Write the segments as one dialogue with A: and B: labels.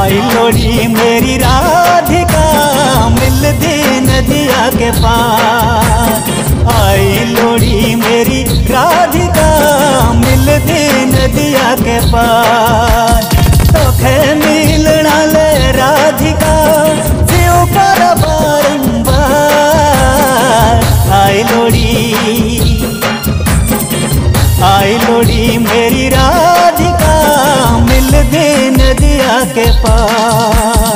A: आई लोड़ी मेरी राधिका मिलती नदिया के पार। आई लोड़ी मेरी राधिका मिलती नदिया के पार। तोखे मिलना ले राधिका जीव पर बारंबार। आई लोड़ी मेरी राधिका मिलती नदिया के पार।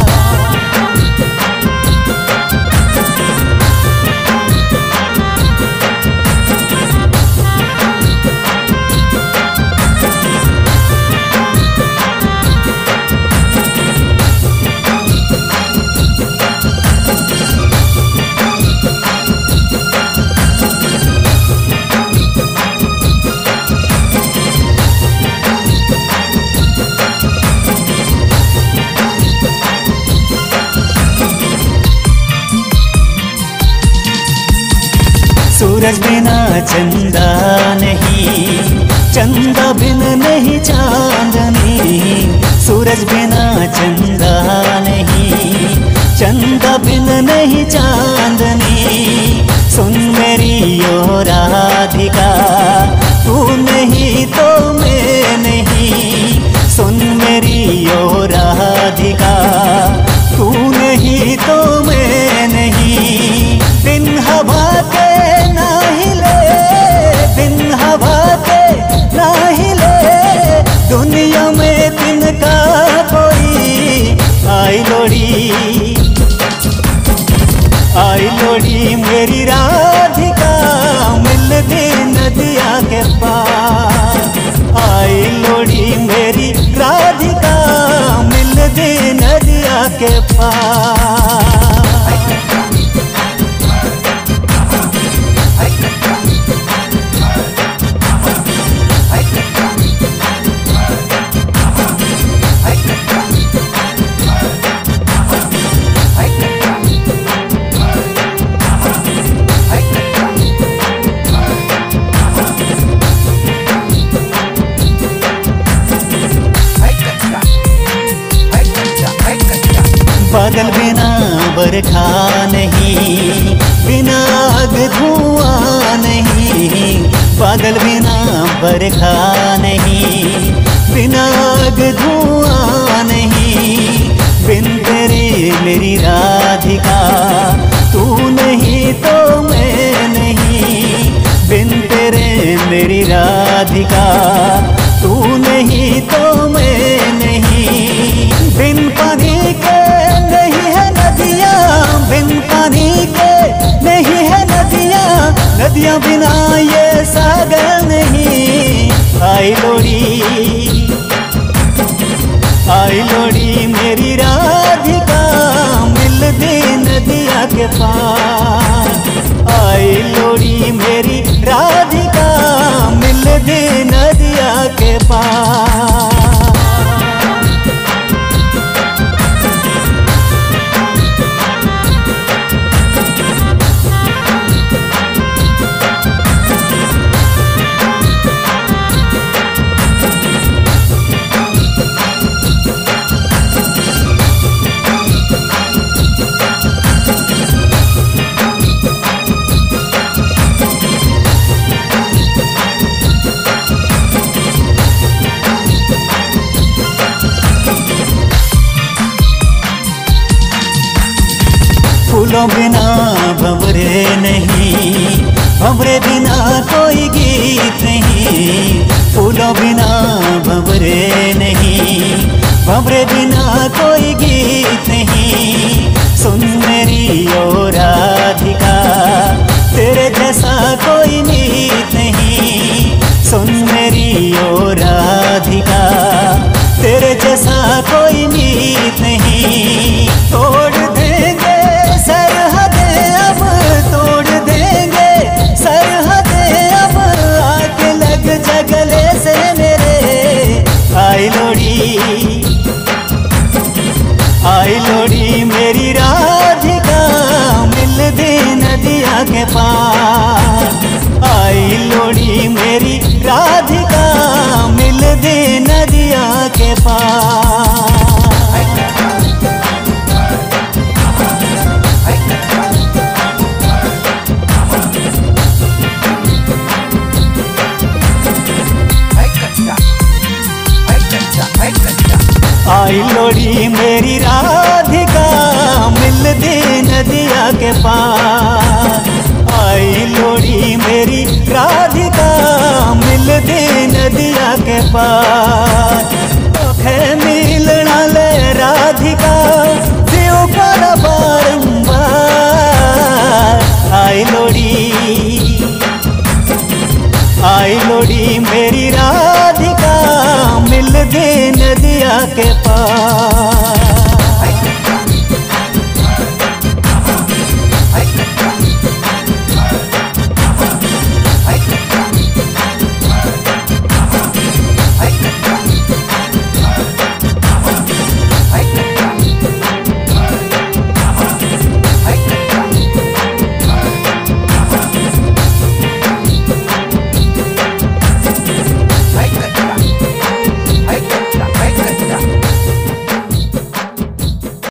A: सूरज बिना चंदा नहीं, चंदा बिन नहीं चांदनी। सूरज बिना चंदा नहीं, चंदा बिन नहीं चांदनी। सुन मेरी ओ राधिका तू नहीं तो मैं नहीं। सुन मेरी ओ राधिका तू नहीं तो मैं नहीं। बिन हवा के ना हिले, बिन हवा के ना हिले, दुनिया में तिनका कोई। आई लोड़ी मेरी राधिका मिलती नदिया के पार। आई लोड़ी मेरी राधिका मिलती नदिया के पार। बादल बिना बरखा नहीं, बिना आग धुआं नहीं। बादल बिना बरखा नहीं, बिना आग धुआं नहीं। बिन तेरे मेरी राधिका तू नहीं तो मैं नहीं। बिन तेरे मेरी राधिका तू नहीं तो मैं नहीं। बिन पानी के नहीं है नदियाँ, बिन पानी के नहीं है नदियाँ। नदियाँ बिना ये सागर नहीं। आई लोड़ी मेरी राधिका मिलती नदिया के पार। आई लोड़ी मेरी राधिका मिलती नदिया के पार। फूलों बिना भंवरे नहीं, भंवरे बिना कोई गीत नहीं। फूलों बिना भंवरे नहीं, भंवरे बिना कोई गीत नहीं। सुन मेरी ओ राधिका तेरे जैसा कोई मीत नहीं। सुन मेरी ओ राधिका तेरे जैसा कोई मीत नहीं। तोड़ देंगे सरहदें अब, तोड़ देंगे सरहदें अब, आके लग जा गले से मेरे। आई लोड़ी मेरी राधिका मिलती नदिया के पार। आई लोड़ी मेरी राधिका मिलती नदिया के पार। लोड़ी मेरी राधिका मिल दे नदिया के पार। आई लोड़ी मेरी राधिका मिल दे नदिया के पार। तोखे मिलना ले राधिका दियो कर बारंबार। आई लोड़ी मेरी राधिका मिल दे नदिया के पार।